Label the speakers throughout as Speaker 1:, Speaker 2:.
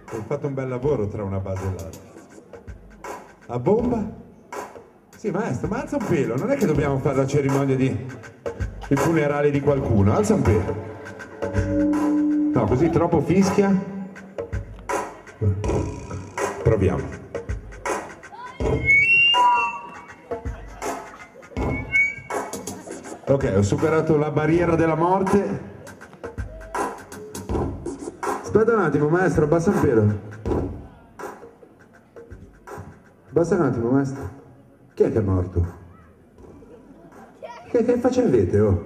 Speaker 1: Hai fatto un bel lavoro tra una base e l'altra. A bomba? Sì, maestro, ma alza un pelo, non è che dobbiamo fare la cerimonia di il funerale di qualcuno, alza un pelo. No, così troppo fischia. Proviamo. Ok, ho superato la barriera della morte. Aspetta un attimo, maestro, abbassa un pelo. Abbassa un attimo, maestro. Chi è che è morto? Che faccia avete, oh?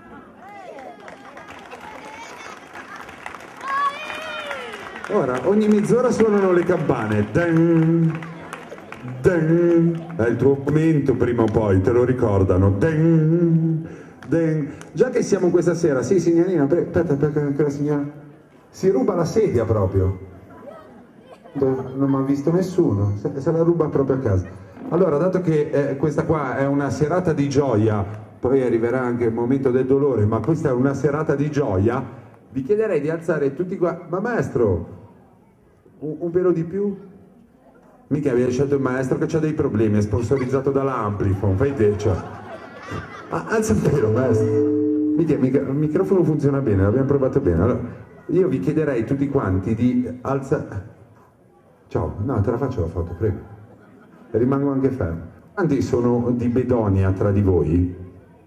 Speaker 1: Ora, ogni mezz'ora suonano le campane. Dun, dun. È il tuo momento prima o poi, te lo ricordano. Dun, dun. Già che siamo questa sera, sì signorina, aspetta perché la signora si ruba la sedia proprio. Non mi ha visto nessuno, se la ruba proprio a casa. Allora, dato che questa qua è una serata di gioia, poi arriverà anche il momento del dolore, ma questa è una serata di gioia, vi chiederei di alzare tutti qua. Ma maestro, un pelo di più? Mica avevi scelto il maestro che ha dei problemi, è sponsorizzato dalla Amplifon, fai te, cioè. Alza un pelo, maestro. Mica, il microfono funziona bene, l'abbiamo provato bene. Allora, io vi chiederei tutti quanti di alzare... Ciao, no, te la faccio la foto, prego. Rimango anche fermo. Quanti sono di Bedonia tra di voi?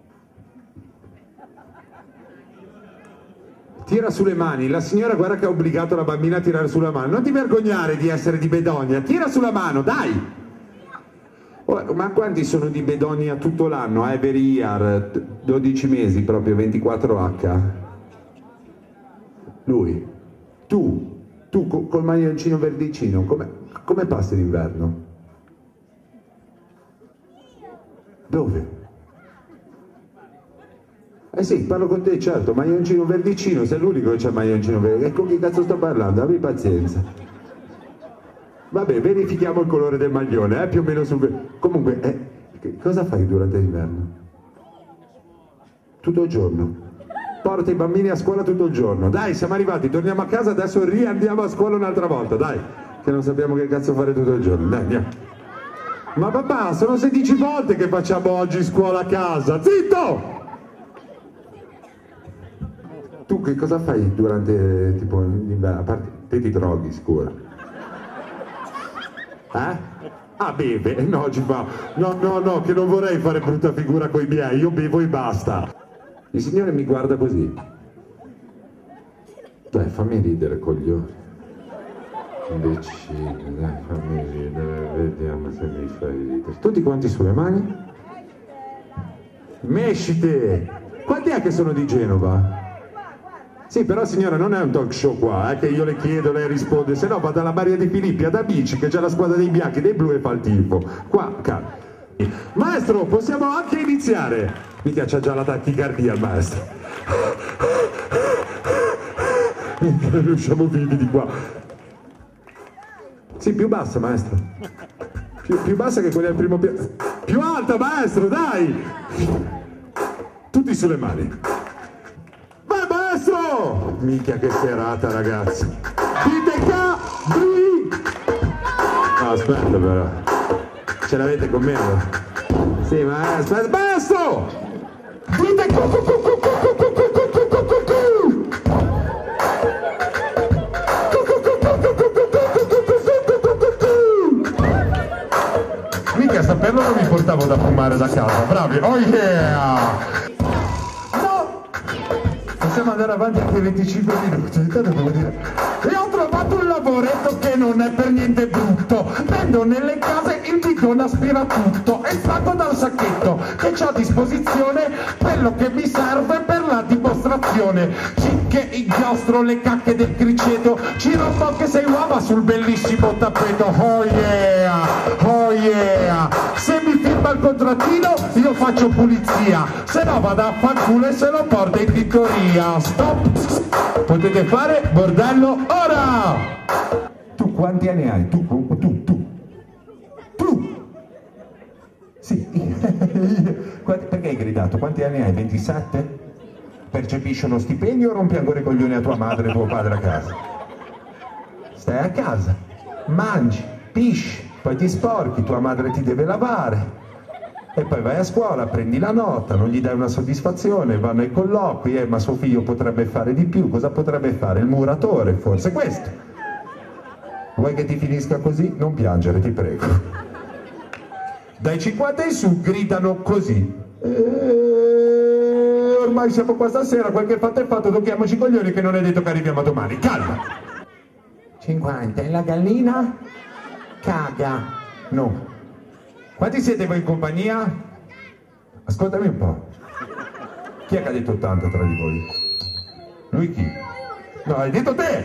Speaker 1: Tira sulle mani, la signora guarda che ha obbligato la bambina a tirare sulla mano. Non ti vergognare di essere di Bedonia, tira sulla mano, dai! Oh, ma quanti sono di Bedonia tutto l'anno? Every year, 12 mesi proprio, 24H. Lui, tu col maglioncino verdicino, come passi l'inverno? Dove? Eh sì, parlo con te, certo, maglioncino verdicino, sei l'unico che c'ha il maglioncino verdicino. E con chi cazzo sto parlando? Abbi pazienza. Vabbè, verifichiamo il colore del maglione, più o meno sul... Comunque, cosa fai durante l'inverno? Tutto il giorno. Porta i bambini a scuola tutto il giorno. Dai, siamo arrivati, torniamo a casa, adesso riandiamo a scuola un'altra volta, dai. Che non sappiamo che cazzo fare tutto il giorno, dai, andiamo. Ma papà, sono 16 volte che facciamo oggi scuola a casa, zitto! Tu che cosa fai durante, tipo, l'inverno? A parte, te ti droghi, sicuro. Ah, beve? No, ci fa. No, che non vorrei fare brutta figura coi miei, io bevo e basta. Il signore mi guarda così. Dai, fammi ridere, coglione. Imbecille, dai, fammi ridere, vediamo se mi fai ridere. Tutti quanti sulle mani? Mescite! Quanti è che sono di Genova? Sì, però signora, non è un talk show qua, che io le chiedo, lei risponde, se no vado alla Maria di Filippi ad Amici, che c'è la squadra dei bianchi, dei blu e fa il tifo. Qua, maestro, possiamo anche iniziare. Mica c'ha già la tachicardia il maestro. Non usciamo vivi di qua. Sì, più bassa, maestro. Più bassa che quella del primo piano. Più alta, maestro, dai! Tutti sulle mani. Vai, maestro! Minchia che serata, ragazzi. Dite Capri! No, aspetta però. Ce l'avete con me? Sì, maestro. Maestro! Dite mica saperlo non mi portavo da fumare da casa, bravi, oh yeah! No! Possiamo andare avanti anche 25 minuti, intanto devo dire... E ho trovato un lavoretto che non è per niente brutto, vendo nelle case il bidone aspiratutto, estratto dal sacchetto, che c'ho a disposizione quello che mi serve per la dimostrazione. Cicche, inchiostro, le cacche del criceto, ci rompo anche sei uova sul bellissimo tappeto, oh yeah, oh yeah. Se mi firma il contrattino io faccio pulizia, se no vado a fanculo e se lo porta in tittoria. Stop! Potete fare bordello ora! Tu quanti anni hai? Tu. Sì. Perché hai gridato? Quanti anni hai? 27? Percepisci uno stipendio o rompi ancora i coglioni a tua madre e tuo padre a casa?
Speaker 2: stai a casa, mangi, pisci, poi ti sporchi, tua madre ti deve lavare e poi vai a scuola, prendi la nota, non gli dai una soddisfazione, vanno ai colloqui, ma suo figlio potrebbe fare di più, cosa potrebbe fare? Il muratore, forse questo. Vuoi che ti finisca così? Non piangere, ti prego. Dai 50 in su gridano così. Ormai siamo qua stasera, quel che fatto è fatto, tocchiamoci i coglioni che non è detto che arriviamo domani. Calma! 50 e la gallina caga. No. Quanti siete voi in compagnia? Ascoltami un po'. Chi è che ha detto 80 tra di voi? Lui chi? No, hai detto te!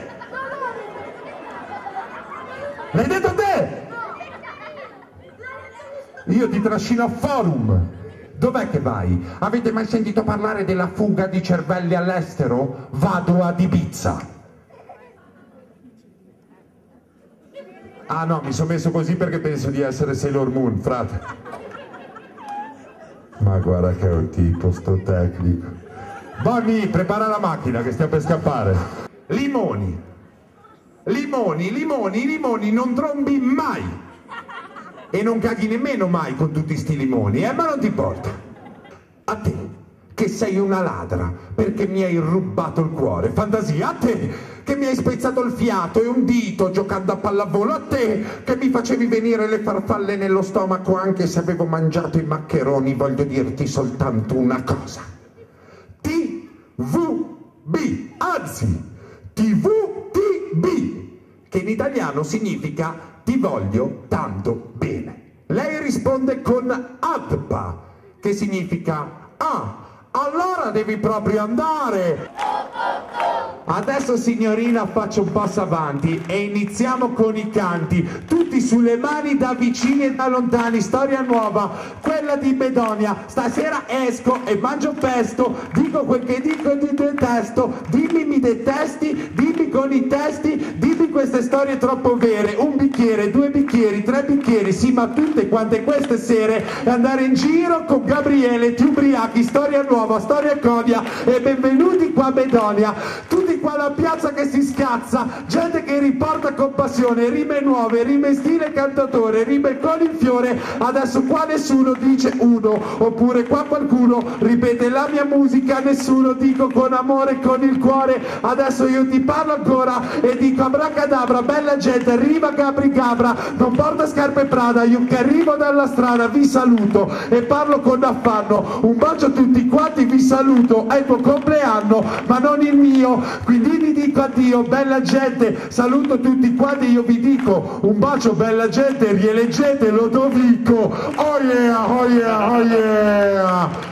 Speaker 2: L'hai detto te! Io ti trascino a Forum. Dov'è che vai? Avete mai sentito parlare della fuga di cervelli all'estero? Vado ad Ibiza. Ah no, mi sono messo così perché penso di essere Sailor Moon, frate. Ma guarda che è un tipo, sto tecnico. Bonnie, prepara la macchina che stiamo per scappare. Limoni. Limoni, limoni, limoni, non trombi mai. E non caghi nemmeno mai con tutti sti limoni, ma non ti importa. A te, che sei una ladra, perché mi hai rubato il cuore. Fantasia, a te, che mi hai spezzato il fiato e un dito giocando a pallavolo. A te, che mi facevi venire le farfalle nello stomaco anche se avevo mangiato i maccheroni. Voglio dirti soltanto una cosa. TVB, anzi, TVTB, che in italiano significa ti voglio tanto bene. Lei risponde con ADPA, che significa allora devi proprio andare. Adesso signorina faccio un passo avanti e iniziamo con i canti, tutti sulle mani da vicini e da lontani. Storia nuova, quella di Bedonia. Stasera esco e mangio pesto, dico quel che dico e ti detesto. Dimmi mi detesti, dimmi con i testi, dimmi queste storie troppo vere. Un bicchiere, 2 bicchieri, 3 bicchieri, sì, ma tutte quante queste sere e andare in giro con Gabriele, ti ubriachi. Storia nuova, storia codia e benvenuti qua a Bedonia. Tutti qua alla piazza che si scazza, gente che riporta con passione, rime nuove, rime stile cantatore, rime con il fiore. Adesso qua nessuno dice uno, oppure qua qualcuno ripete la mia musica, nessuno, dico con amore, con il cuore. Adesso io ti parlo ancora e dico abracadabra, bella gente, arriva Gabri Gabra, non porta scarpe Prada, io che arrivo dalla strada vi saluto e parlo con affanno. Un bacio a tutti quanti, vi saluto, è il tuo compleanno ma non il mio, quindi vi dico addio bella gente, saluto tutti quanti, io vi dico un bacio bella gente, rieleggete Lodovico. Oh yeah, oh yeah, oh yeah.